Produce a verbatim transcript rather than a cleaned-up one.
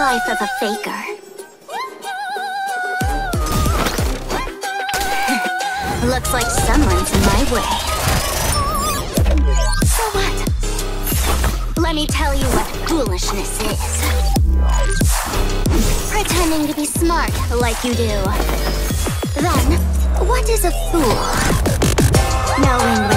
life of a faker. Looks like someone's in my way. So what? Let me tell you what foolishness is. Pretending to be smart like you do. Then, what is a fool? Knowing